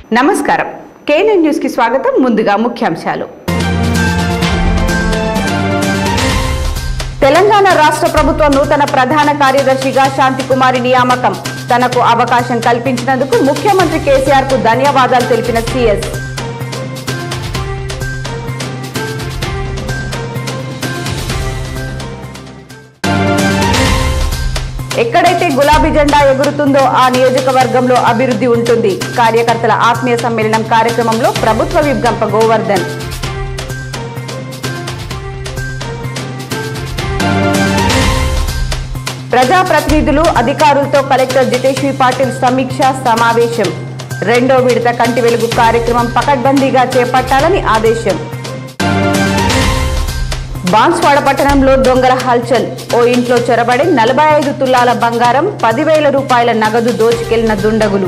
నమస్కారం KNN news కి స్వాగతం. ముందుగా ముఖ్యాంశాలు. తెలంగాణ రాష్ట్ర ప్రభుత్వ నూతన ప్రధాన కార్యదర్శిగా శాంతికుమారి నియామకం. తనకు అవకాశం కల్పించినందుకు ముఖ్యమంత్రి కేసీఆర్ కు ధన్యవాదాలు తెలిపిన సీఎస్. ఎక్కడైతే గులాబీ జెండా ఎగురుతుందో ఆ నియోజకవర్గంలో అభివృద్ధి ఉంటుంది. కార్యకర్తల ఆత్మీయ సమ్మేళనం కార్యక్రమంలో ప్రభుత్వ విప్ గంప గోవర్ధన్. ప్రజాప్రతినిధులు అధికారులతో కలెక్టర్ జితేశ్వరి పాటిల్ సమీక్షా సమావేశం. రెండో విడత కంటి వెలుగు కార్యక్రమం పకడ్బందీగా చేపట్టాలని ఆదేశం. బాన్స్వాడ పట్టణంలో దొంగల హల్చల్. ఓ ఇంట్లో చొరబడి 45 తులాల బంగారం, 10,000 రూపాయల నగదు దోచుకెళ్లిన దుండగులు.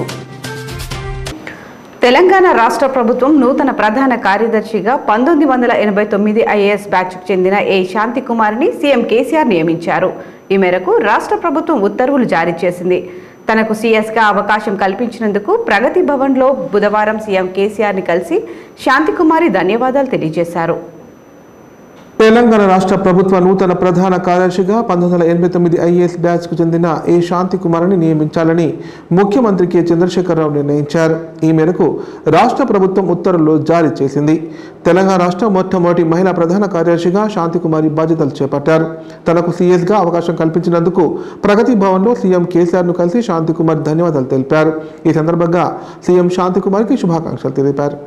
తెలంగాణ రాష్ట్ర ప్రభుత్వం నూతన ప్రధాన కార్యదర్శిగా 1989 ఐఏఎస్ బ్యాచ్కు చెందిన ఏ శాంతికుమారిని సీఎం కేసీఆర్ నియమించారు. ఈ మేరకు రాష్ట్ర ప్రభుత్వం ఉత్తర్వులు జారీ చేసింది. తనకు సీఎస్గా అవకాశం కల్పించినందుకు ప్రగతి భవన్లో బుధవారం సీఎం కేసీఆర్ని కలిసి శాంతికుమారి ధన్యవాదాలు తెలియజేశారు. తెలంగాణ రాష్ట్ర ప్రభుత్వ నూతన ప్రధాన కార్యదర్శిగా 1989 ఐఏఎస్ బ్యాచ్కు చెందిన ఏ శాంతికుమారిని నియమించాలని ముఖ్యమంత్రి కె చంద్రశేఖరరావు నిర్ణయించారు. ఈ మేరకు రాష్ట్ర ప్రభుత్వం ఉత్తర్వులు జారీ చేసింది. తెలంగాణ రాష్ట్ర మొట్టమొదటి మహిళా ప్రధాన కార్యదర్శిగా శాంతికుమారి బాధ్యతలు చేపట్టారు. తనకు సీఎస్గా అవకాశం కల్పించినందుకు ప్రగతి భవన్లో సీఎం కేసీఆర్ను కలిసి శాంతికుమారి ధన్యవాదాలు తెలిపారు. ఈ సందర్భంగా సీఎం శాంతికుమారికి శుభాకాంక్షలు తెలిపారు.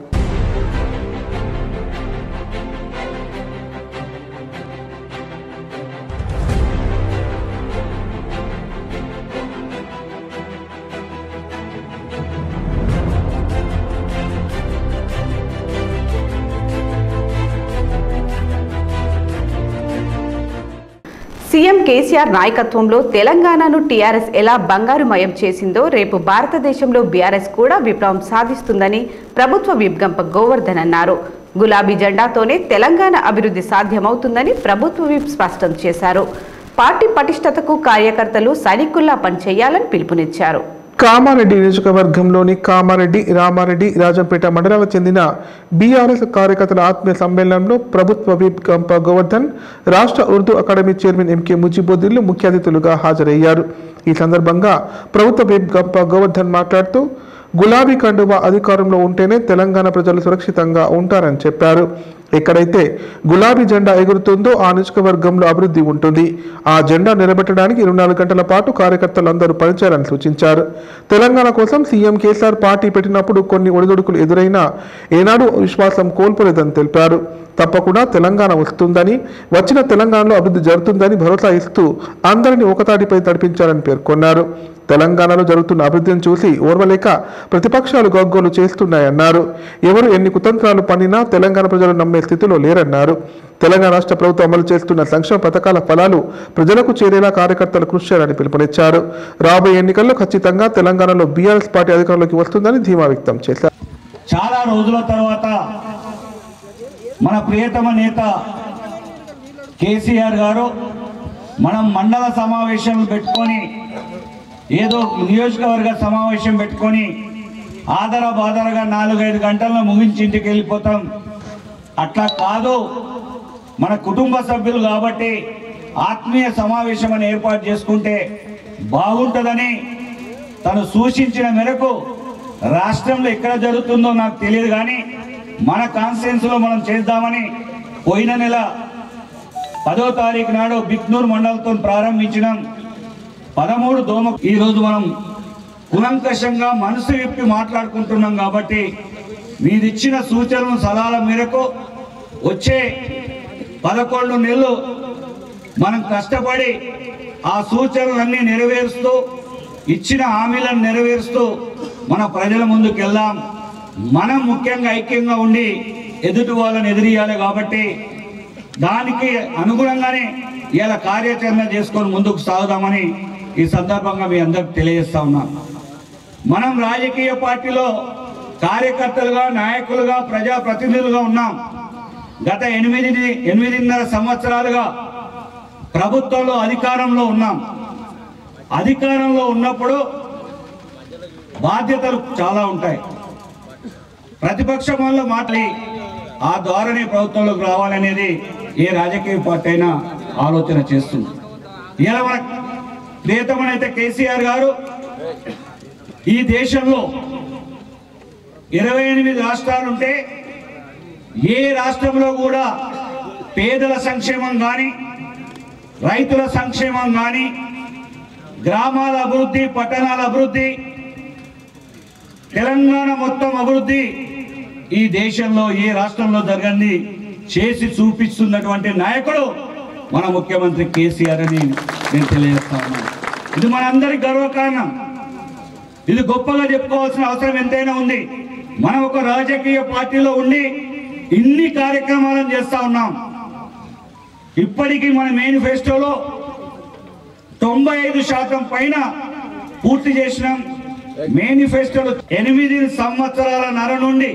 సీఎం కేసీఆర్ నాయకత్వంలో తెలంగాణను టీఆర్ఎస్ ఎలా బంగారుమయం చేసిందో రేపు భారతదేశంలో బీఆర్ఎస్ కూడా విప్లవం సాధిస్తుందని ప్రభుత్వ విప్ గంప గోవర్ధన్ అన్నారు. గులాబీ జెండాతోనే తెలంగాణ అభివృద్ధి సాధ్యమవుతుందని ప్రభుత్వ విప్ స్పష్టం చేశారు. పార్టీ పటిష్టతకు కార్యకర్తలు సైనికుల్లా పనిచేయాలని పిలుపునిచ్చారు. కామారెడ్డి నియోజకవర్గంలోని కామారెడ్డి, రామారెడ్డి, రాజంపేట మండలాలకు చెందిన బీఆర్ఎస్ కార్యకర్తల ఆత్మీయ సమ్మేళనంలో ప్రభుత్వ విప్ గంప గోవర్ధన్, రాష్ట్ర ఉర్దూ అకాడమీ చైర్మన్ ఎంకే ముజిబుద్దీన్లు ముఖ్య అతిథులుగా హాజరయ్యారు. ఈ సందర్భంగా ప్రభుత్వ విప్ గంప గోవర్ధన్ మాట్లాడుతూ గులాబీ కండువా అధికారంలో ఉంటేనే తెలంగాణ ప్రజలు సురక్షితంగా ఉంటారని చెప్పారు. ఎక్కడైతే గులాబీ జెండా ఎగురుతుందో ఆ నియోజకవర్గంలో అభివృద్ధి ఉంటుంది. ఆ జెండా నిలబెట్టడానికి 24 గంటల పాటు కార్యకర్తలందరూ పనిచేయాలని సూచించారు. తెలంగాణ కోసం సీఎం కేసీఆర్ పార్టీ పెట్టినప్పుడు కొన్ని ఒడిదుడుకులు ఎదురైనా ఏనాడు విశ్వాసం కోల్పోలేదని తెలిపారు. తప్పకుండా తెలంగాణ వస్తుందని, వచ్చిన తెలంగాణలో అభివృద్ధి జరుగుతుందని భరోసా ఇస్తూ అందరినీ ఒకతాటిపై నడిపించాలని పేర్కొన్నారు. తెలంగాణలో జరుగుతున్న అభివృద్ధిని చూసి ఓర్వలేక ప్రతిపక్షాలు గగ్గోలు చేస్తున్నాయన్నారు. ఎవరు ఎన్ని కుతంత్రాలు పన్నినా తెలంగాణ ప్రజలు నమ్మే స్థితిలో లేరన్నారు. తెలంగాణ రాష్ట్ర ప్రభుత్వం అమలు చేస్తున్న సంక్షేమ పథకాల ఫలాలు ప్రజలకు చేరేలా కార్యకర్తలు కృషి చేయాలని పిలుపునిచ్చారు. రాబోయే ఎన్నికల్లో ఖచ్చితంగా తెలంగాణలో బీఆర్ఎస్ పార్టీ అధికారంలోకి వస్తుందని ధీమా వ్యక్తం చేశారు. చాలా రోజుల తర్వాత మన ప్రియతమ నేత కేసీఆర్ గారు మనం మండల సమావేశం పెట్టుకొని, ఏదో నియోజకవర్గ సమావేశం పెట్టుకొని ఆదరబాదరగా 4-5 గంటల్లో ముగించి ఇంటికి వెళ్ళిపోతాం. అట్లా కాదు, మన కుటుంబ సభ్యులు కాబట్టి ఆత్మీయ సమావేశం అని ఏర్పాటు చేసుకుంటే బాగుంటుందని తను సూచించిన మేరకు రాష్ట్రంలో ఎక్కడ జరుగుతుందో నాకు తెలియదు, కానీ మన కాన్స్టిట్యున్సీలో మనం చేద్దామని పోయిన నెల 10వ తారీఖు నాడు బిక్నూర్ మండలంతో ప్రారంభించినాం. 13 దోమ. ఈరోజు మనం కులంకషంగా మనసు విప్పి మాట్లాడుకుంటున్నాం కాబట్టి మీరిచ్చిన సూచనలు సలహాల మేరకు వచ్చే 11 నెలలు మనం కష్టపడి ఆ సూచనలన్నీ నెరవేరుస్తూ, ఇచ్చిన హామీలను నెరవేరుస్తూ మన ప్రజల ముందుకు వెళ్దాం. మనం ముఖ్యంగా ఐక్యంగా ఉండి ఎదుటి వాళ్ళని ఎదిరియాలి. కాబట్టి దానికి అనుగుణంగానే ఇలా కార్యాచరణ చేసుకొని ముందుకు సాగుదామని ఈ సందర్భంగా మీ అందరికి తెలియజేస్తా ఉన్నా. మనం రాజకీయ పార్టీలో కార్యకర్తలుగా, నాయకులుగా, ప్రజాప్రతినిధులుగా ఉన్నాం. గత 8.5 సంవత్సరాలుగా ప్రభుత్వంలో అధికారంలో ఉన్నాం. అధికారంలో ఉన్నప్పుడు బాధ్యతలు చాలా ఉంటాయి. ప్రతిపక్షం వల్ల మాట్లాడి ఆ ద్వారానే ప్రభుత్వంలోకి రావాలనేది ఏ రాజకీయ పార్టీ అయినా ఆలోచన చేస్తుంది. ఇలా మన ప్రియతమనైతే కేసీఆర్ గారు ఈ దేశంలో 28 రాష్ట్రాలుంటే ఏ రాష్ట్రంలో కూడా పేదల సంక్షేమం కానీ, రైతుల సంక్షేమం కానీ, గ్రామాల అభివృద్ధి, పట్టణాల అభివృద్ధి, తెలంగాణ మొత్తం అభివృద్ధి ఈ దేశంలో ఏ రాష్ట్రంలో జరగని చేసి చూపిస్తున్నటువంటి నాయకుడు మన ముఖ్యమంత్రి కేసీఆర్ అని నేను తెలియజేస్తా ఉన్నాను. ఇది మనందరికి గర్వకారణం. ఇది గొప్పగా చెప్పుకోవాల్సిన అవసరం ఎంతైనా ఉంది. మనం ఒక రాజకీయ పార్టీలో ఉండి ఇన్ని కార్యక్రమాలను చేస్తా ఉన్నాం. ఇప్పటికీ మన మేనిఫెస్టోలో 95% పైన పూర్తి చేసినాం. మేనిఫెస్టోలో 8 సంవత్సరాల నర నుండి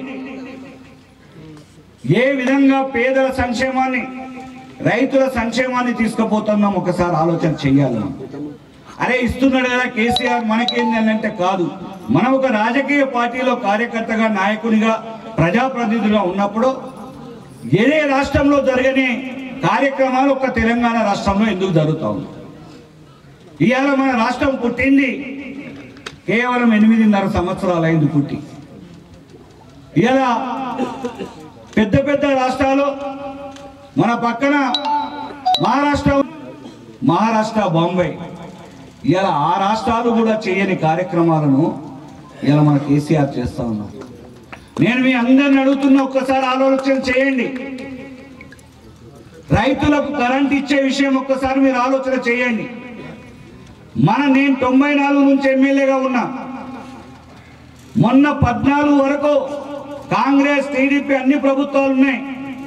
ఏ విధంగా పేదల సంక్షేమాన్ని, రైతుల సంక్షేమాన్ని తీసుకుపోతున్నాం ఒకసారి ఆలోచన చెయ్యాలి. అరే ఇస్తున్నాడు కదా కేసీఆర్ మనకేంది అని అంటే కాదు. మనం ఒక రాజకీయ పార్టీలో కార్యకర్తగా, నాయకునిగా, ప్రజాప్రతినిధులుగా ఉన్నప్పుడు ఏదే రాష్ట్రంలో జరగని కార్యక్రమాలు ఒక తెలంగాణ రాష్ట్రంలో ఎందుకు జరుగుతూ ఉంది? ఇవాళ మన రాష్ట్రం పుట్టింది కేవలం 8.5 సంవత్సరాలు అయింది పుట్టి. ఇవాళ పెద్ద పెద్ద రాష్ట్రాలు మన పక్కన మహారాష్ట్ర, బాంబే, ఇలా ఆ రాష్ట్రాలు కూడా చేయని కార్యక్రమాలను ఇలా మన కేసీఆర్ చేస్తా ఉన్నాం. నేను మీ అందరిని అడుగుతున్న ఒక్కసారి ఆలోచన చేయండి. రైతులకు కరెంట్ ఇచ్చే విషయం ఒక్కసారి మీరు ఆలోచన చేయండి. నేను 94 నుంచి ఎమ్మెల్యేగా ఉన్నా. మొన్న 14 వరకు కాంగ్రెస్, టీడీపీ అన్ని ప్రభుత్వాలు ఉన్నాయి.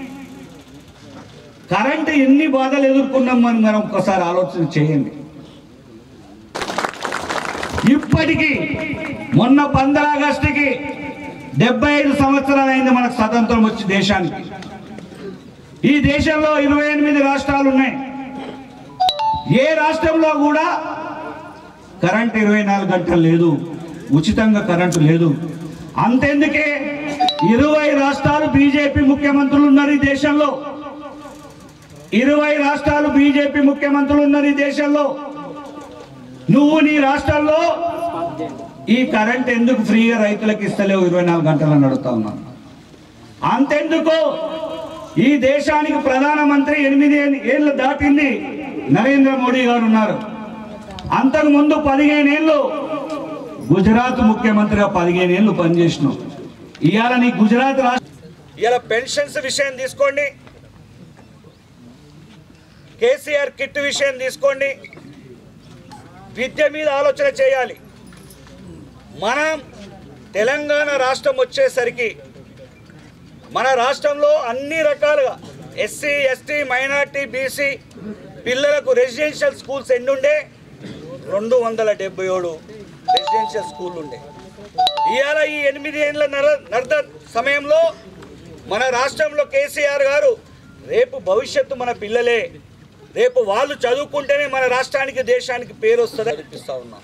కరెంటు ఎన్ని బాధలు ఎదుర్కొన్నాం మనం ఒక్కసారి ఆలోచన చేయండి. ఇప్పటికీ మొన్న 15 ఆగస్టుకి 75 సంవత్సరాలు అయింది మనకు స్వతంత్రం వచ్చి దేశానికి. ఈ దేశంలో 28 రాష్ట్రాలు ఉన్నాయి. ఏ రాష్ట్రంలో కూడా కరెంట్ 24 గంటలు లేదు, ఉచితంగా కరెంటు లేదు. అంతెందుకే 20 రాష్ట్రాలు బీజేపీ ముఖ్యమంత్రులు ఉన్నారు ఈ దేశంలో. 20 రాష్ట్రాలు బీజేపీ ముఖ్యమంత్రులు ఉన్నారు ఈ దేశంలో. నువ్వు నీ రాష్ట్రాల్లో ఈ కరెంట్ ఎందుకు ఫ్రీగా రైతులకు ఇస్తలేవు 24 గంటలను అడుగుతా ఉన్నాను. అంతెందుకు ఈ దేశానికి ప్రధానమంత్రి 8 ఏళ్ళు దాటింది నరేంద్ర మోడీ గారు ఉన్నారు. అంతకు ముందు 15 ఏళ్ళు గుజరాత్ ముఖ్యమంత్రిగా 15 ఏళ్ళు పనిచేసినావు. ఇవాళ నీ గుజరాత్ రాష్ట్రం ఇవాళ పెన్షన్స్ విషయం తీసుకోండి, కేసీఆర్ కిట్ విషయం తీసుకోండి, విద్య మీద ఆలోచన చేయాలి. మనం తెలంగాణ రాష్ట్రం వచ్చేసరికి మన రాష్ట్రంలో అన్ని రకాలుగా ఎస్సీ, ఎస్టీ, మైనార్టీ, బీసీ పిల్లలకు రెసిడెన్షియల్ స్కూల్స్ ఎన్ని ఉండే? 277 రెసిడెన్షియల్ స్కూళ్ళు ఉండే. ఇవాళ ఈ 8 ఏళ్ళ నర్ద సమయంలో మన రాష్ట్రంలో కేసీఆర్ గారు రేపు భవిష్యత్తు మన పిల్లలే, రేపు వాళ్ళు చదువుకుంటేనే మన రాష్ట్రానికి, దేశానికి పేరు వస్తుందని అనిపిస్తూ ఉన్నాం.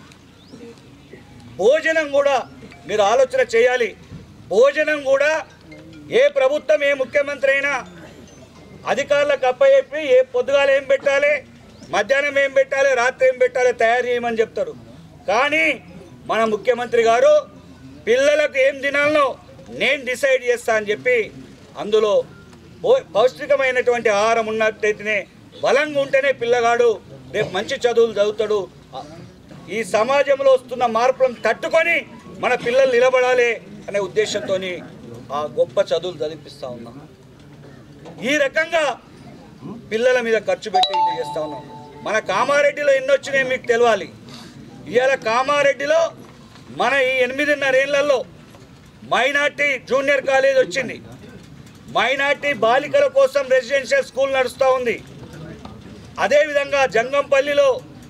భోజనం కూడా మీరు ఆలోచన చేయాలి. భోజనం కూడా ఏ ప్రభుత్వం, ఏ ముఖ్యమంత్రి అయినా అధికారులకు అప్పచెప్పి ఏ పొద్దుగాల ఏం పెట్టాలి, మధ్యాహ్నం ఏం పెట్టాలి, రాత్రి ఏం పెట్టాలి తయారు చేయమని చెప్తారు. కానీ మన ముఖ్యమంత్రి గారు పిల్లలకు ఏం తినాలనో నేను డిసైడ్ చేస్తా అని చెప్పి అందులో పౌష్టికమైనటువంటి ఆహారం ఉన్నట్టయితేనే, బలంగా ఉంటేనే పిల్లగాడు రేపు మంచి చదువులు చదువుతాడు. ఈ సమాజంలో వస్తున్న మార్పులను తట్టుకొని మన పిల్లలు నిలబడాలి అనే ఉద్దేశంతో ఆ గొప్ప చదువులు చదివిపిస్తూ ఉన్నాం. ఈ రకంగా పిల్లల మీద ఖర్చు పెట్టి ఇది చేస్తూ ఉన్నాం. మన కామారెడ్డిలో ఎన్ని వచ్చినాయి మీకు తెలియాలి. ఇవాళ కామారెడ్డిలో మన ఈ 8.5 ఏళ్లలో మైనార్టీ జూనియర్ కాలేజ్ వచ్చింది. మైనార్టీ బాలికల కోసం రెసిడెన్షియల్ స్కూల్ నడుస్తూ ఉంది. అదేవిధంగా జంగంపల్లిలో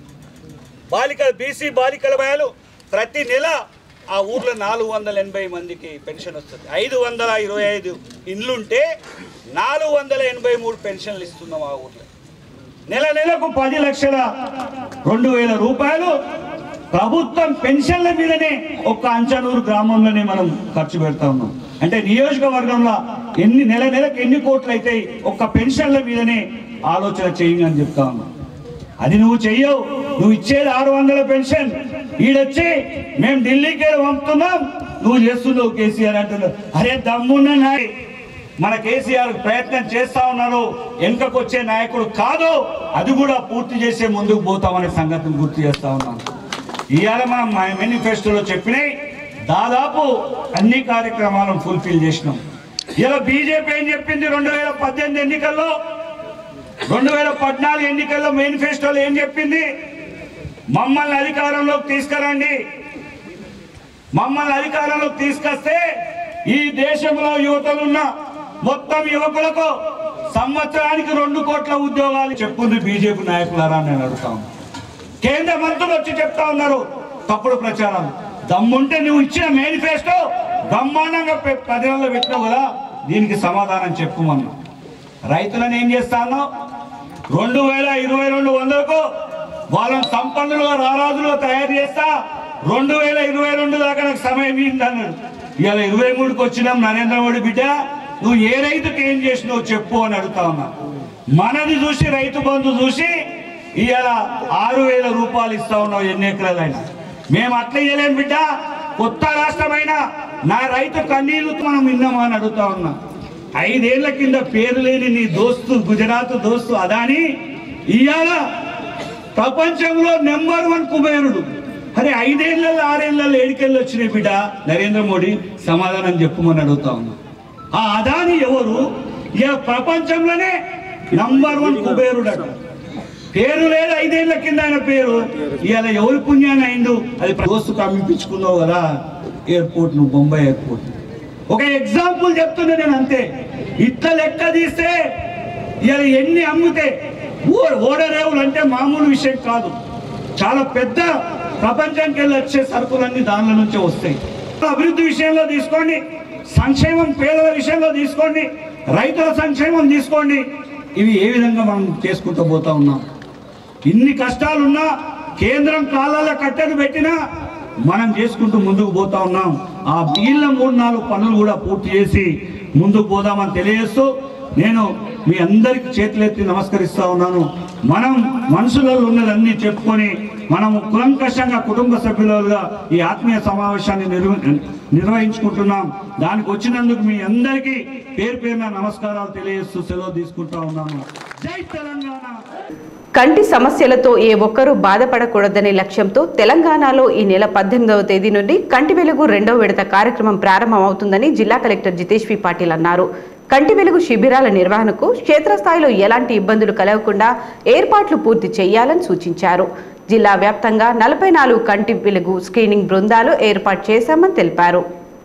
బీసీ బాలికల బాయలు ప్రతి నెల ఆ ఊర్లో 480 మందికి పెన్షన్ వస్తుంది. 525 ఇండ్లుంటే 483 పెన్షన్లు ఇస్తున్నాం ఆ ఊర్లో. నెలకు 10,02,000 రూపాయలు ప్రభుత్వం పెన్షన్ల మీదనే ఒక్క అంచనూరు గ్రామంలోనే మనం ఖర్చు పెడతా ఉన్నాం. అంటే నియోజకవర్గంలో నెలకు ఎన్ని కోట్లు అయితే ఒక్క పెన్షన్ల మీదనే ఆలోచన చేయండి అని చెప్తా ఉన్నాం. అది నువ్వు చెయ్యవు. నువ్వు ఇచ్చేది 600 పెన్షన్, ఈడొచ్చి మేము ఢిల్లీకి పంపుతున్నాం, నువ్వు చేస్తున్నావు కేసీఆర్ అంటున్నావు. అరే దమ్మున్న నాయ్, మన కేసీఆర్ ప్రయత్నం చేస్తా ఉన్నారు, వెనుకకొచ్చే నాయకుడు కాదు, అది కూడా పూర్తి చేసే ముందుకు పోతామనే సంగతిని గుర్తు చేస్తా ఉన్నాను. ఇవాళ మనం మేనిఫెస్టోలో చెప్పినాయి దాదాపు అన్ని కార్యక్రమాలను ఫుల్ఫిల్ చేసినాం. ఇలా బీజేపీ ఏం చెప్పింది 2018 ఎన్నికల్లో, 2014 ఎన్నికల్లో మేనిఫెస్టోలో ఏం చెప్పింది? మమ్మల్ని అధికారంలోకి తీసుకురండి, మమ్మల్ని అధికారంలోకి తీసుకొస్తే ఈ దేశంలో యువతలున్న మొత్తం యువకులకు సంవత్సరానికి 2 కోట్ల ఉద్యోగాలు చెప్పుంది బీజేపీ నాయకులారా నేను అడుగుతాను. కేంద్ర మంత్రులు వచ్చి చెప్తా ఉన్నారు తప్పుడు ప్రచారం. దమ్ముంటే నువ్వు ఇచ్చిన మేనిఫెస్టో బ్రహ్మాండంగా ప్రజల్లో పెట్టినావు కదా, దీనికి సమాధానం చెప్పుమన్నా. రైతులను ఏం చేస్తాను? 2022 వాళ్ళని సంపన్నులుగా రారాజులుగా తయారు చేస్తా, 2022 దాకా నాకు సమయం ఇద్దన్నాడు. ఇవాళ 23కి వచ్చినాం. నరేంద్ర మోడీ బిడ్డ, నువ్వు ఏ రైతుకి ఏం చేసినావు చెప్పు అని అడుగుతా ఉన్నా. మనది చూసి రైతు బంధు చూసి ఇవాళ 6,000 రూపాయలు ఇస్తా ఉన్నావు ఎన్ని ఎకరాలైనా. మేము అట్లా ఇవ్వలేం బిడ్డ, కొత్త రాష్ట్రమైన నా రైతు కన్నీళ్లు మనం విన్నామా అని అడుగుతా ఉన్నా. 5 ఏళ్ల కింద పేరు లేని నీ దోస్తు, గుజరాత్ దోస్తు అదాని ఇవాళ ప్రపంచంలో నెంబర్ 1 కుబేరుడు. అరే 5 ఏళ్లలో 6 ఏళ్లలో ఏడికెళ్ళి వచ్చినాయి బిడ్డ నరేంద్ర మోడీ, సమాధానం చెప్పుమని అడుగుతా ఉన్నా. ఆ అదాని ఎవరు? ఇక ప్రపంచంలోనే నంబర్ 1 కుబేరుడు అట. పేరు లేదు 5 ఏళ్ల కింద ఆయన పేరు. ఇవాళ ఎవరి పుణ్యాన్ని అయిండు? అది దోస్తుకు అమ్మిపించుకున్నావు కదా ఎయిర్పోర్ట్, నువ్వు బొంబాయి ఎయిర్పోర్ట్. ఒక ఎగ్జాంపుల్ చెప్తున్నా నేను అంతే. ఇట్లా లెక్క తీస్తే ఇవాళ ఎన్ని అమ్మితే ఓడరేవులు అంటే మామూలు విషయం కాదు, చాలా పెద్ద ప్రపంచానికి వెళ్ళి వచ్చే సరుకులన్నీ దానిలో నుంచే వస్తాయి. అభివృద్ధి విషయంలో తీసుకోండి, సంక్షేమం పేదల విషయంలో తీసుకోండి, రైతుల సంక్షేమం తీసుకోండి, ఇవి ఏ విధంగా మనం చేసుకుంటూ పోతా ఉన్నాం. ఇన్ని కష్టాలున్నా కేంద్రం కాలాల కట్టెలు పెట్టినా మనం చేసుకుంటూ ముందుకు పోతా ఉన్నాం. ఆ మిగిలిన 3-4 పనులు కూడా పూర్తి చేసి ముందుకు పోదామని తెలియజేస్తూ నేను మీ అందరికి చేతులెత్తి నమస్కరిస్తా ఉన్నాను. మనం మనసులో ఉన్నదన్నీ చెప్పుకొని మనము కులంకషంగా కుటుంబ సభ్యులుగా ఈ ఆత్మీయ సమావేశాన్ని నిర్వహించుకుంటున్నాం. దానికి వచ్చినందుకు మీ అందరికీ పేరు పేరున నమస్కారాలు తెలియజేస్తూ సెలవు తీసుకుంటా ఉన్నాను. జై తెలంగాణ. కంటి సమస్యలతో ఏ ఒక్కరూ బాధపడకూడదనే లక్ష్యంతో తెలంగాణలో ఈ నెల 18వ తేదీ నుండి కంటి వెలుగు 2వ విడత కార్యక్రమం ప్రారంభమవుతుందని జిల్లా కలెక్టర్ జితేష్ వి పాటిల్ అన్నారు. కంటి వెలుగు శిబిరాల నిర్వహణకు క్షేత్రస్థాయిలో ఎలాంటి ఇబ్బందులు కలగకుండా ఏర్పాట్లు పూర్తి చేయాలని సూచించారు. జిల్లా వ్యాప్తంగా 44 కంటి వెలుగు స్క్రీనింగ్ బృందాలు ఏర్పాటు చేశామని తెలిపారు.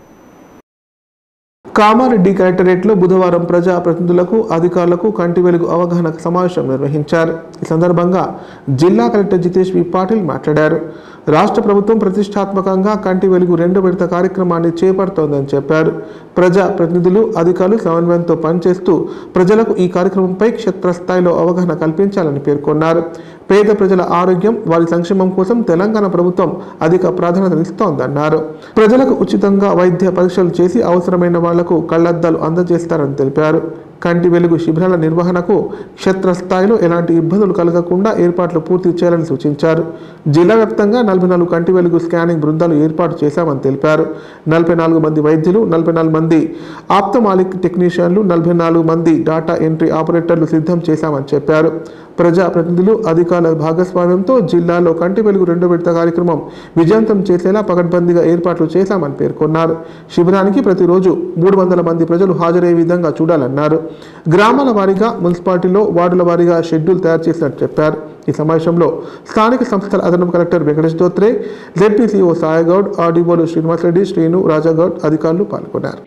కామారెడ్డి కలెక్టరేట్లో బుధవారం ప్రజా ప్రతినిధులకు, అధికారులకు కంటి వెలుగు అవగాహన సమావేశం నిర్వహించారు. ఈ సందర్భంగా జిల్లా కలెక్టర్ జితేష్ వి పాటిల్ మాట్లాడారు. రాష్ట్ర ప్రభుత్వం ప్రతిష్టాత్మకంగా కంటి వెలుగు 2వ విడత కార్యక్రమాన్ని చేపడుతోందని చెప్పారు. ప్రజా ప్రతినిధులు, అధికారులు సమన్వయంతో పనిచేస్తూ ప్రజలకు ఈ కార్యక్రమంపై క్షేత్రస్థాయిలో అవగాహన కల్పించాలని పేర్కొన్నారు. పేద ప్రజల ఆరోగ్యం, వారి సంక్షేమం కోసం తెలంగాణ ప్రభుత్వం అధిక ప్రాధాన్యతనిస్తోందన్నారు. ప్రజలకు ఉచితంగా వైద్య పరీక్షలు చేసి అవసరమైన వాళ్లకు కళ్లద్దాలు అందజేస్తారని తెలిపారు. కంటి వెలుగు శిబిరాల నిర్వహణకు క్షేత్రస్థాయిలో ఎలాంటి ఇబ్బందులు కలగకుండా ఏర్పాట్లు పూర్తి చేయాలని సూచించారు. జిల్లా వ్యాప్తంగా 44 కంటి వెలుగు స్కానింగ్ బృందాలు ఏర్పాటు చేశామని తెలిపారు. 44 మంది వైద్యులు, 44 మంది ఆప్థమాలిక్ టెక్నీషియన్లు, 44 మంది డాటా ఎంట్రీ ఆపరేటర్లు సిద్ధం చేశామని చెప్పారు. ప్రజా ప్రతినిధులు, అధికారుల భాగస్వామ్యంతో జిల్లాలో కంటి వెలుగు 2వ విడత కార్యక్రమం విజయవంతం చేసేలా పకడ్బందీగా ఏర్పాట్లు చేశామని పేర్కొన్నారు. శిబిరానికి ప్రతిరోజు 300 మంది ప్రజలు హాజరయ్యే విధంగా చూడాలన్నారు. గ్రామాల వారీగా, మున్సిపాలిటీలో వార్డుల వారీగా షెడ్యూల్ తయారు చేసినట్టు చెప్పారు. ఈ సమావేశంలో స్థానిక సంస్థల అదనపు కలెక్టర్ వెంకటేష్ దోత్రే, జెడ్పీసీఓ సాయగౌడ్, ఆర్డీఓలు శ్రీనివాస్ రెడ్డి, శ్రీను, రాజాగౌడ్ అధికారులు పాల్గొన్నారు.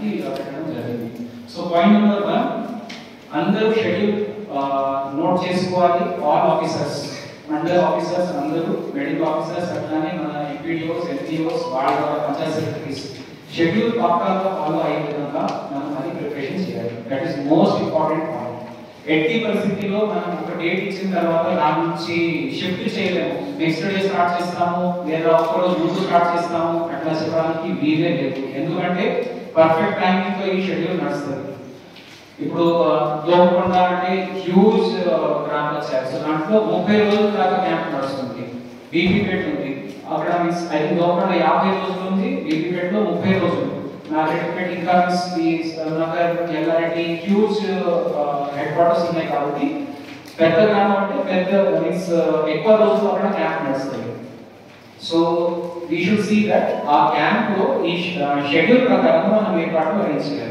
నోట్ చేసుకోవాలి. ఆల్ ఆఫీసర్స్, మండల్ ఆఫీసర్స్ అందరూ, మెడికల్ ఆఫీసర్స్, అట్లానే మన ఎంపీడీఓస్, ఎన్టీఓస్, వాళ్ళ పంచాయత్ సెక్రటరీస్ షెడ్యూల్ పక్కాగా ఫాలో అయ్యే విధంగా మనం అది ప్రిపరేషన్ చేయాలి. That is most important point. ఎట్టి పరిస్థితిలో మనం ఒక డేట్ ఇచ్చిన తర్వాత దాని నుంచి షిఫ్ట్ చేయలేము. నెక్స్ట్ డే స్టార్ట్ చేస్తాము లేదా ఒకరోజు ముందు స్టార్ట్ చేస్తాము అట్లా చెప్పడానికి వీలే లేదు. ఎందుకంటే పర్ఫెక్ట్ టైమింగ్ తో ఈ షెడ్యూల్ నడుస్తుంది. ఇప్పుడు దోమకొండ అంటే హ్యూజ్ గ్రామ పంచాయతీ, సో దాంట్లో 30 రోజుల దాకా క్యాంప్ నడుస్తుంది. బీబీపేట ఉంది అక్కడ మీన్స్ అయితే దోమకొండ 50 రోజులు ఉంది, బీబీపేటలో 30 రోజులు. నాగరెడ్డిపేట ఇంకా Nagar Yellareddy huge headquarters ఉన్నాయి కాబట్టి పెద్ద గ్రామం అంటే పెద్ద మీన్స్ ఎక్కువ రోజులు అక్కడ క్యాంప్ నడుస్తుంది. So we should see that ఆ క్యాంప్ లో ఈ షెడ్యూల్ ప్రకారం మనం ఏర్పాట్లు అరేంజ్ చేయాలి.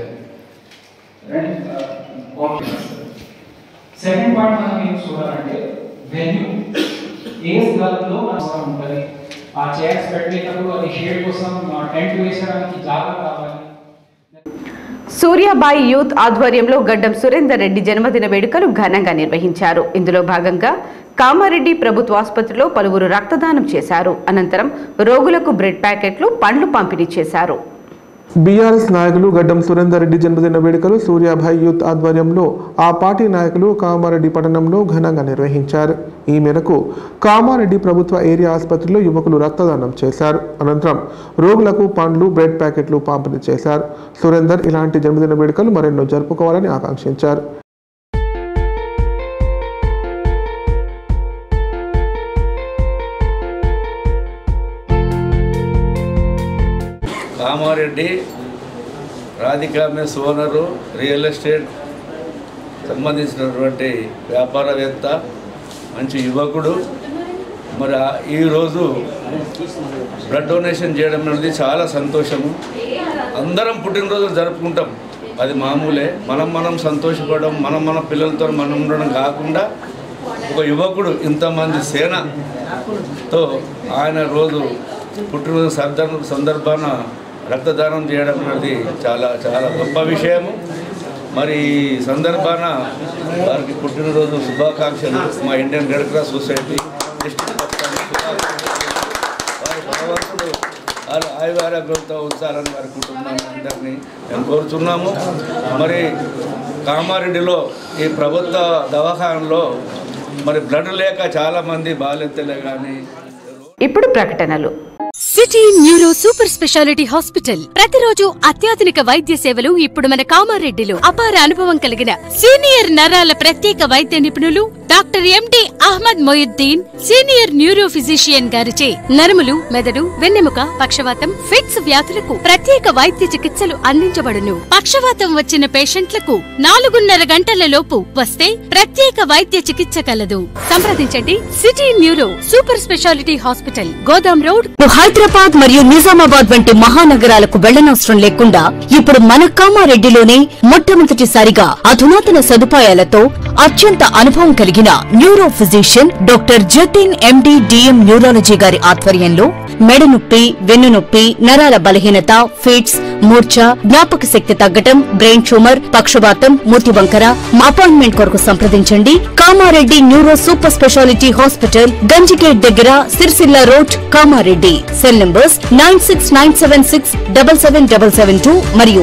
సెకండ్ పాయింట్ మనం ఏం చూడాలంటే వెన్యూ ఏ స్థలంలో మనం ఉంటుంది. ఆ చైర్స్ పెట్టేటప్పుడు అది షేడ్ కోసం టెంట్ వేసడానికి జాగా కావాలి. సూర్యాబాయి యూత్ ఆధ్వర్యంలో గడ్డం సురేందర్ రెడ్డి జన్మదిన వేడుకలు ఘనంగా నిర్వహించారు. ఇందులో భాగంగా కామారెడ్డి ప్రభుత్వ ఆసుపత్రిలో పలువురు రక్తదానం చేశారు. అనంతరం రోగులకు బ్రెడ్ ప్యాకెట్లు, పండ్లు పంపిణీ చేశారు. బీఆర్ఎస్ నాయకులు గడ్డం సురేందర్ రెడ్డి జన్మదిన వేడుకలు సూర్యాభాయ్ యూత్ ఆధ్వర్యంలో ఆ పార్టీ నాయకులు కామారెడ్డి పట్టణంలో ఘనంగా నిర్వహించారు. ఈ మేరకు కామారెడ్డి ప్రభుత్వ ఏరియా ఆసుపత్రిలో యువకులు రక్తదానం చేశారు. అనంతరం రోగులకు పండ్లు, బ్రెడ్ ప్యాకెట్లు పంపిణీ చేశారు. సురేందర్ ఇలాంటి జన్మదిన వేడుకలు మరెన్నో జరుపుకోవాలని ఆకాంక్షించారు. Kamareddy Radhika mess owner, real estate సంబంధించినటువంటి వ్యాపారవేత్త, మంచి యువకుడు. మరి ఈరోజు బ్లడ్ డొనేషన్ చేయడం అనేది చాలా సంతోషము. అందరం పుట్టినరోజులు జరుపుకుంటాం, అది మామూలే. మనం సంతోషపడడం, మన పిల్లలతో మనం ఉండడం కాకుండా ఒక యువకుడు ఇంతమంది సేనతో ఆయన రోజు పుట్టినరోజు సందర్భాన రక్తదానం చేయడం అనేది చాలా చాలా గొప్ప విషయము. మరి ఈ సందర్భాన వారికి పుట్టినరోజు శుభాకాంక్షలు మా Indian red cross society district వారి భగవంతుడు వారు ఆయురారోగ్యంతో ఉంచాలని వారి కుటుంబాన్ని అందరినీ మేము కోరుతున్నాము. మరి కామారెడ్డిలో ఈ ప్రభుత్వ దవాఖానలో మరి బ్లడ్ లేక చాలామంది బాలింతలే కానీ. ఇప్పుడు ప్రకటనలు. City neuro super speciality hospital ప్రతిరోజు అత్యాధునిక వైద్య సేవలు ఇప్పుడు మన కామారెడ్డిలో. అపార అనుభవం కలిగిన సీనియర్ నరాల ప్రత్యేక వైద్య నిపుణులు doctor MD Ahmed Mohiuddin, senior neuro physician గారిచే నరములు, మెదడు, వెన్నెముక, పక్షవాతం, ఫిట్స్ వ్యాధులకు ప్రత్యేక వైద్య చికిత్సలు అందించబడును. పక్షవాతం వచ్చిన పేషెంట్లకు 4:30 గంటల లోపు వస్తే ప్రత్యేక వైద్య చికిత్స కలదు. సంప్రదించండి city neuro super speciality hospital, Godam road. Hyderabad మరియు నిజామాబాద్ వంటి మహానగరాలకు వెళ్లనవసరం లేకుండా ఇప్పుడు మన కామారెడ్డిలోనే మొట్టమొదటిసారిగా అధునాతన సదుపాయాలతో అత్యంత అనుభవం కలిగిన neuro physician doctor Jatin MD DM neurology గారి ఆధ్వర్యంలో మెడ నొప్పి, వెన్ను నొప్పి, నరాల బలహీనత, ఫిట్స్, మూర్ఛ, జ్ఞాపక శక్తి తగ్గటం, బ్రెయిన్ ట్యూమర్, పక్షవాతం, మూతి వంకర. అపాయింట్మెంట్ కొరకు సంప్రదించండి Kamareddy neuro super speciality hospital, Ganjigate దగ్గర, Sircilla road, Kamareddy. Cell numbers 9697677772 మరియు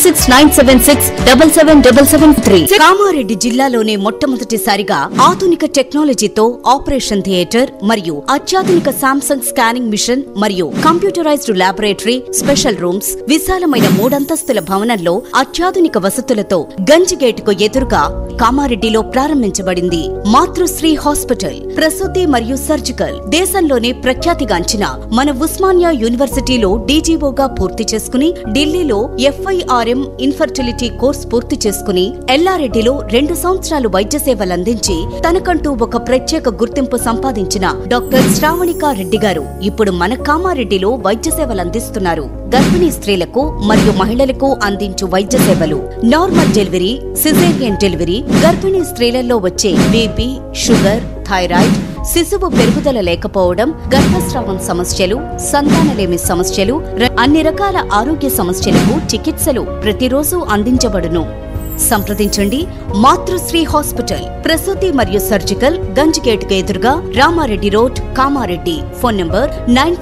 9697677773. కామారెడ్డి జిల్లాలోనే మొట్టమొదటిసారిగా ఆధునిక టెక్నాలజీతో ఆపరేషన్ థియేటర్ మరియు అత్యాధునిక సామ్సంగ్ స్కానింగ్ మిషన్ మరియు కంప్యూటరైజ్డ్ ల్యాబొరేటరీ, స్పెషల్ రూమ్స్, విశాలమైన 3 అంతస్తుల భవనంలో అత్యాధునిక వసతులతో గంజిగేటుకు ఎదురుగా కామారెడ్డిలో ప్రారంభించబడింది మాతృశ్రీ హాస్పిటల్. ప్రసూతి మరియు సర్జికల్ దేశంలోనే ప్రఖ్యాతిగాంచిన మన ఉస్మానియా యూనివర్సిటీలో డీజీఓగా పూర్తి చేసుకుని, ఢిల్లీలో FIRM ఇన్ఫర్టిలిటీ కోర్స్ పూర్తి చేసుకుని, ఎల్లారెడ్డిలో 2 సంవత్సరాలు వైద్య సేవలందించి తనకంటూ ఒక ప్రత్యేక గుర్తింపు సంపాదించిన డాక్టర్ శ్రావణికా రెడ్డి గారు ఇప్పుడు మన కామారెడ్డిలో వైద్య సేవలందిస్తున్నారు. గర్భిణీ స్త్రీలకు మరియు మహిళలకు అందించు వైద్య సేవలు: నార్మల్ డెలివరీ, సిజేరియన్ డెలివరీ, గర్భిణీ స్త్రీలలో వచ్చే బీపీ, షుగర్, థైరాయిడ్, శిశువు పెరుగుదల లేకపోవడం, గర్భస్రావం సమస్యలు, సంతానలేమి సమస్యలు, అన్ని రకాల ఆరోగ్య సమస్యలకు చికిత్సలు ప్రతిరోజు అందించబడును. సంప్రదించండి మాతృశ్రీ హాస్పిటల్, ప్రసూతి మరియు సర్జికల్, గంజిగేటుకు ఎదురుగా, Ramareddy road, Kamareddy. Phone number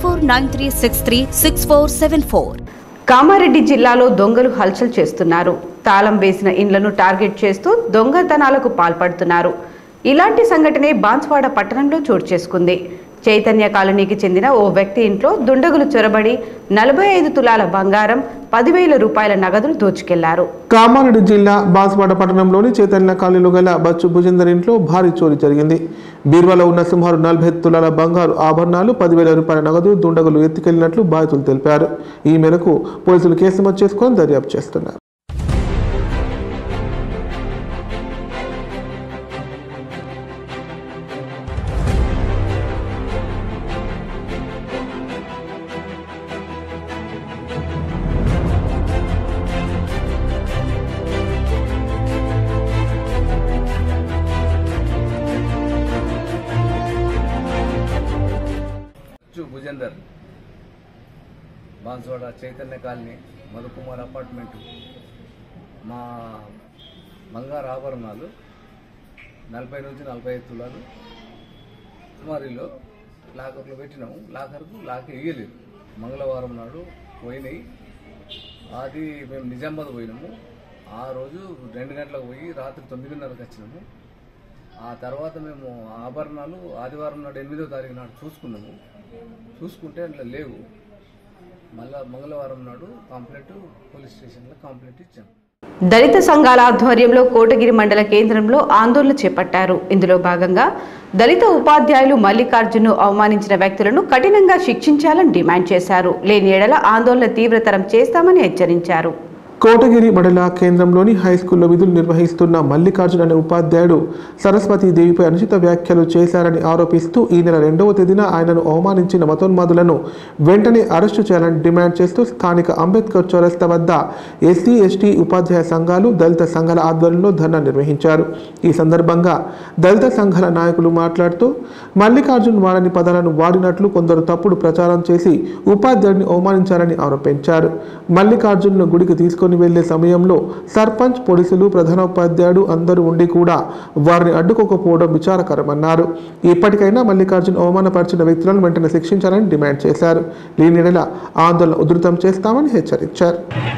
9493636474. Kamareddy జిల్లాలో దొంగలు హల్చల్ చేస్తున్నారు. తాళం వేసిన ఇండ్లను టార్గెట్ చేస్తూ దొంగతనాలకు పాల్పడుతున్నారు. ఇలాంటి సంఘటనే బాన్స్వాడ పట్టణంలో చోటు చేసుకుంది. చైతన్య కాలనీకి చెందిన ఓ వ్యక్తి ఇంట్లో దుండగులు చొరబడి 45 తులాల బంగారం, 10,000 రూపాయల నగదును దోచుకెళ్లారు. కామారెడ్డి జిల్లా బాన్స్వాడ పట్టణంలోని చైతన్య కాలనీలో గల బచ్చు భుజేందర్ ఇంట్లో భారీ చోరీ జరిగింది. బీర్వాలో ఉన్న సుమారు 45 తులాల బంగారు ఆభరణాలు, 10,000 రూపాయల నగదు దుండగులు ఎత్తుకెళ్లినట్లు బాధితులు తెలిపారు. ఈ మేరకు పోలీసులు కేసు నమోదు చేసుకొని దర్యాప్తు చేస్తున్నారు. Bhujender Banswada Chaitanya colony Madhukumar apartment. మా బంగారు ఆభరణాలు 40 నుంచి 45 తులాలు సుమారులో లాకర్లో పెట్టినాము. లాక్ వేయలేదు. మంగళవారం నాడు పోయినాయి. అది మేము నిజామాబాద్ పోయినాము. ఆ రోజు 2 గంటలకు పోయి రాత్రి 9:30కి వచ్చినాము. ఆ తర్వాత మేము ఆభరణాలు ఆదివారం నాడు 8వ తారీఖు నాడు చూసుకుంటే అట్లా లేవు. మళ్ళా మంగళవారం నాడు పోలీస్ స్టేషన్లో కంప్లైంట్ ఇచ్చాము. దళిత సంఘాల ఆధ్వర్యంలో కోటగిరి మండల కేంద్రంలో ఆందోళన చేపట్టారు. ఇందులో భాగంగా దళిత ఉపాధ్యాయులు మల్లికార్జున్ను అవమానించిన వ్యక్తులను కఠినంగా శిక్షించాలని డిమాండ్ చేశారు. లేని ఎడల ఆందోళన తీవ్రతరం చేస్తామని హెచ్చరించారు. కోటగిరి మండల కేంద్రంలోని హైస్కూల్లో విధులు నిర్వహిస్తున్న మల్లికార్జున్ అనే ఉపాధ్యాయుడు సరస్వతీదేవిపై అనుచిత వ్యాఖ్యలు చేశారని ఆరోపిస్తూ ఈ నెల 2వ తేదీన ఆయనను అవమానించిన మతోన్మాదులను వెంటనే అరెస్టు చేయాలని డిమాండ్ చేస్తూ స్థానిక అంబేద్కర్ చౌరస్తా వద్ద ఎస్సీ, ఎస్టీ ఉపాధ్యాయ సంఘాలు, దళిత సంఘాల ఆధ్వర్యంలో ధర్నా నిర్వహించారు. ఈ సందర్భంగా దళిత సంఘాల నాయకులు మాట్లాడుతూ మల్లికార్జున్ వాడని పదాలను వాడినట్లు కొందరు తప్పుడు ప్రచారం చేసి ఉపాధ్యాయుడిని అవమానించారని ఆరోపించారు. మల్లికార్జున్ను గుడికి తీసుకొని వెళ్లే సమయంలో సర్పంచ్, పోలీసులు, ప్రధానోపాధ్యాయుడు అందరూ ఉండి కూడా వారిని అడ్డుకోకపోవడం విచారకరమన్నారు. ఇప్పటికైనా మల్లికార్జున్ అవమానపరిచిన వ్యక్తులను వెంటనే శిక్షించాలని డిమాండ్ చేశారు. లేని యెడల ఆందోళన ఉధృతం చేస్తామని హెచ్చరించారు.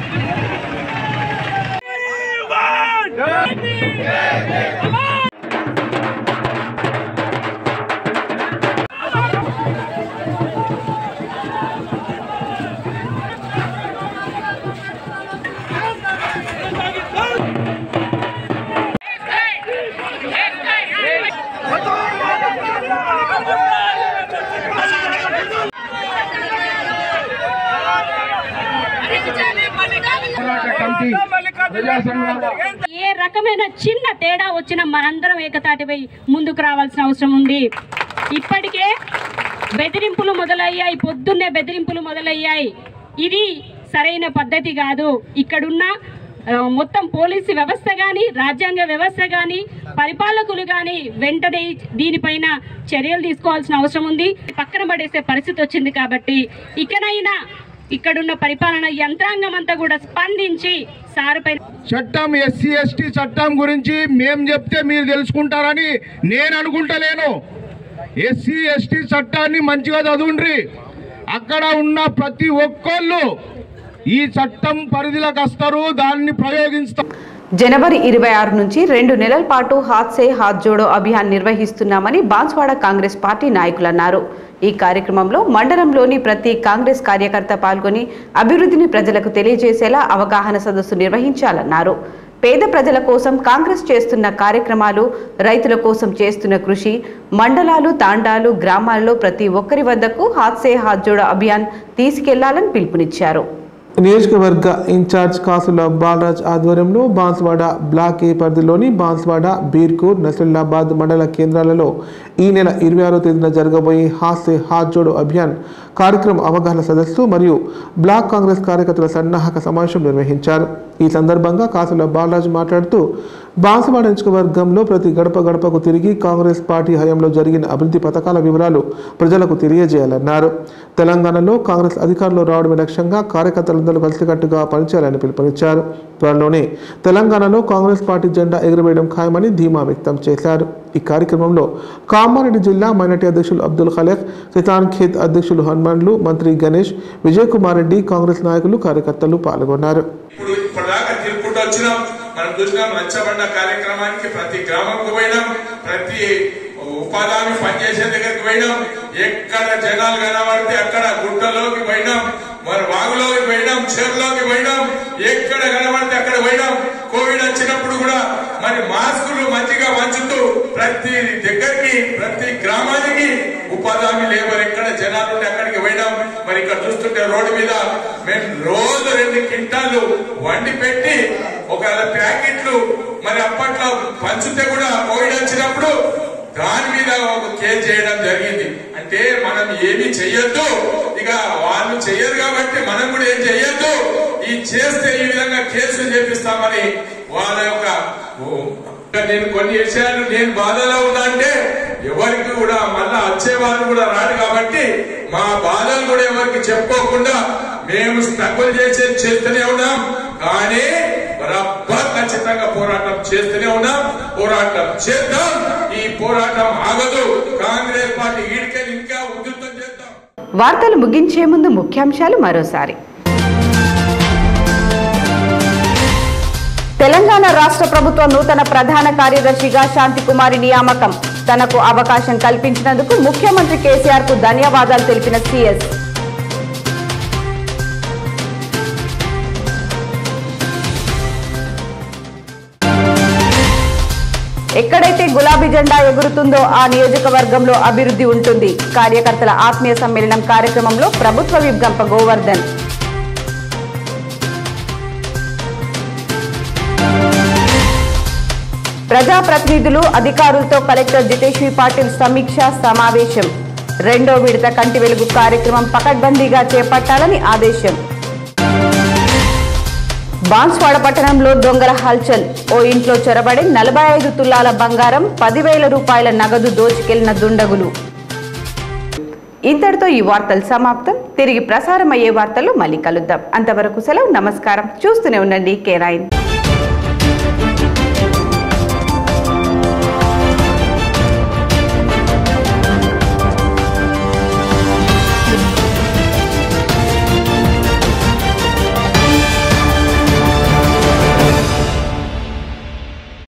ఏ రకమైన చిన్న తేడా వచ్చినా మనందరం ఏకతాటిపై ముందుకు రావాల్సిన అవసరం ఉంది. ఇప్పటికే బెదిరింపులు మొదలయ్యాయి, పొద్దున్నే బెదిరింపులు మొదలయ్యాయి. ఇది సరైన పద్ధతి కాదు. ఇక్కడున్న మొత్తం పోలీసు వ్యవస్థ కానీ, రాజ్యాంగ వ్యవస్థ కానీ, పరిపాలకులు కానీ వెంటనే దీనిపైన చర్యలు తీసుకోవాల్సిన అవసరం ఉంది. పక్కన పడేసే పరిస్థితి వచ్చింది. కాబట్టి ఇకనైనా ఇక్కడున్న పరిపాలన యంత్రాంగం అంతా కూడా స్పందించి సారుపై చట్టం ఎస్సీ ఎస్టీ చట్టం గురించి మేం చెప్తే మీరు తెలుసుకుంటారని నేను అనుకుంటలేను. ఎస్సీ ఎస్టీ చట్టాన్ని మంచిగా చదువుండ్రి. అక్కడ ఉన్న ప్రతి ఒక్కళ్ళు ఈ చట్టం పరిధిలోకి వస్తారు, దాన్ని ప్రయోగిస్తారు. జనవరి 26 నుంచి 2 నెలల పాటు హాత్ సే హాత్ జోడో అభియాన్ నిర్వహిస్తున్నామని బాన్స్వాడ కాంగ్రెస్ పార్టీ నాయకులు అన్నారు. ఈ కార్యక్రమంలో మండలంలోని ప్రతి కాంగ్రెస్ కార్యకర్త పాల్గొని అభివృద్ధిని ప్రజలకు తెలియజేసేలా అవగాహన సదస్సు నిర్వహించాలన్నారు. పేద ప్రజల కోసం కాంగ్రెస్ చేస్తున్న కార్యక్రమాలు, రైతుల కోసం చేస్తున్న కృషి, మండలాలు, తాండాలు, గ్రామాల్లో ప్రతి ఒక్కరి వద్దకు హాత్ సే హాత్ జోడో అభియాన్ తీసుకెళ్లాలని పిలుపునిచ్చారు. నియోజకవర్గ ఇన్ఛార్జ్ కాసుల బాలరాజ్ ఆధ్వర్యంలో బాన్స్వాడ బ్లాక్ ఏ పరిధిలోని బాన్స్వాడ, బీర్కూర్, నసిరుల్లాబాద్ మండల కేంద్రాలలో ఈ నెల 26వ తేదీన జరగబోయే హాత్ సే హాత్ జోడో అభియాన్ కార్యక్రమం అవగాహన సదస్సు మరియు బ్లాక్ కాంగ్రెస్ కార్యకర్తల సన్నాహక సమావేశం నిర్వహించారు. ఈ సందర్భంగా కాసుల బాలరాజ్ మాట్లాడుతూ బాన్స్వాడ నియోజకవర్గంలో ప్రతి గడప గడపకు తిరిగి కాంగ్రెస్ పార్టీ హయాంలో జరిగిన అభివృద్ధి పథకాల వివరాలు ప్రజలకు తెలియజేయాలన్నారు. తెలంగాణలో కాంగ్రెస్ అధికారంలో రావడమే లక్ష్యంగా కార్యకర్తలందరూ కలిసికట్టుగా పనిచేయాలని పిలుపునిచ్చారు. త్వరలోనే తెలంగాణలో కాంగ్రెస్ పార్టీ జెండా ఎగురవేయడం ఖాయమని ధీమా వ్యక్తం చేశారు. ఈ కార్యక్రమంలో కామారెడ్డి జిల్లా మైనార్టీ అధ్యక్షులు అబ్దుల్ ఖలేక్, కిసాన్ ఖేత్ అధ్యక్షులు హనుమాన్లు, మంత్రి గణేష్, విజయ్ కుమార్ రెడ్డి, కాంగ్రెస్ నాయకులు, కార్యకర్తలు పాల్గొన్నారు. మనం చూసినాం రచ్చబండ కార్యక్రమానికి ప్రతి గ్రామంకు పోయినాం, ప్రతి ఉపాధి హామీ పనిచేసే దగ్గరికి పోయినాం, ఎక్కడ జనాలు కనబడితే అక్కడ గుట్టలోకి పోయినాం, మరి వాగులోకి పోయినాం, చెరువులోకి పోయినాం, ఎక్కడ కనబడితే అక్కడ పోయినాం. కోవిడ్ వచ్చినప్పుడు కూడా మరి మాస్కులు మంచిగా పంచుతూ ప్రతి దగ్గరికి ప్రతి గ్రామానికి ఉపాధి హామీ లేబర్ ఎక్కడ జనాలు ఉంటే అక్కడికి పోయినాం. మరి ఇక్కడ చూస్తుంటే రోడ్డు మీద మేము రోజు 2 క్వింటాలు వండి పెట్టి ఒక ప్యాకెట్లు మరి అప్పట్లో పంచితే కూడా కోవిడ్ వచ్చినప్పుడు దాని మీద ఒక కేసు చేయడం జరిగింది. అంటే మనం ఏమి చెయ్యొద్దు, ఇక వాళ్ళు చెయ్యరు కాబట్టి మనం కూడా ఏం చెయ్యొద్దు, ఈ చేస్తే ఈ విధంగా కేసులు చేపిస్తామని వాళ్ళ యొక్క నేను కొన్ని విషయాలు నేను బాధలో ఉన్నా అంటే ఎవరికి కూడా మళ్ళా వచ్చేవారు కూడా రాడు కాబట్టి మా బాధలు కూడా ఎవరికి చెప్పుకోకుండా మేము స్ట్రగుల్ చేస్తూనే ఉన్నాం. కానీ బరాబర్ ఖచ్చితంగా పోరాటం చేస్తూనే ఉన్నాం, పోరాటం చేద్దాం. ఈ పోరాటం ఆగదు. కాంగ్రెస్ పార్టీ ఈడికెళ్ళి ఇంకా ఉధృతం చేద్దాం. వార్తలు ముగించే ముందు ముఖ్యాంశాలు మరోసారి. తెలంగాణ రాష్ట్ర ప్రభుత్వ నూతన ప్రధాన కార్యదర్శిగా శాంతికుమారి నియామకం. తనకు అవకాశం కల్పించినందుకు ముఖ్యమంత్రి కేసీఆర్ కు ధన్యవాదాలు తెలిపిన సీఎస్. ఎక్కడైతే గులాబీ జెండా ఎగురుతుందో ఆ నియోజకవర్గంలో అభివృద్ధి ఉంటుంది. కార్యకర్తల ఆత్మీయ సమ్మేళనం కార్యక్రమంలో ప్రభుత్వ విప్ గంప గోవర్ధన్. ప్రజాప్రతినిధులు అధికారులతో కలెక్టర్ జితేశ్వరి పాటిల్ సమీక్షా సమావేశం. 2వ విడత కంటి వెలుగు కార్యక్రమం పకడ్బందీగా చేపట్టాలని ఆదేశం. బాన్స్వాడ పట్టణంలో దొంగల హల్చల్. ఓ ఇంట్లో చొరబడి 45 తులాల బంగారం, 10,000 రూపాయల నగదు దోచుకెళ్లిన దుండగులు. ఇంతటితో ఈ వార్తలు సమాప్తం. తిరిగి ప్రసారం అయ్యే వార్తల్లో మళ్ళీ కలుద్దాం. అంతవరకు సెలవు. నమస్కారం. చూస్తూనే ఉండండి K9.